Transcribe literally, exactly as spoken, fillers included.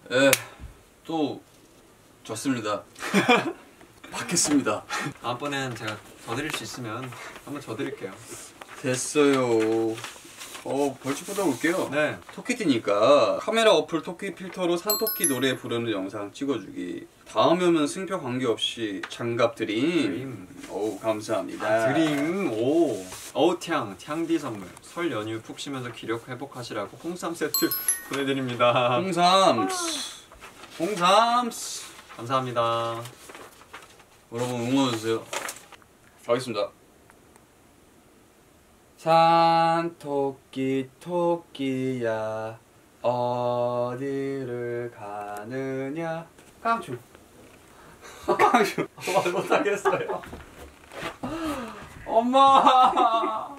예, 또 졌습니다. 받겠습니다. 다음번엔 제가 더 드릴 수 있으면 한번 더 드릴게요. 됐어요. 어, 벌칙 받아볼게요. 네. 토끼띠니까 카메라 어플 토끼 필터로 산토끼 노래 부르는 영상 찍어주기. 다음에 오면 승표 관계없이 장갑 드림. 드림. 어우, 감사합니다. 아, 드림. 오. 어우탕. 탕디 선물. 설 연휴 푹 쉬면서 기력 회복하시라고 홍삼 세트 보내드립니다. 홍삼. 홍삼. 감사합니다. 여러분 응원해주세요. 가겠습니다. 산토끼 토끼야 어디를 가느냐. 깡충. 깡충. 말 못하겠어요. 엄마.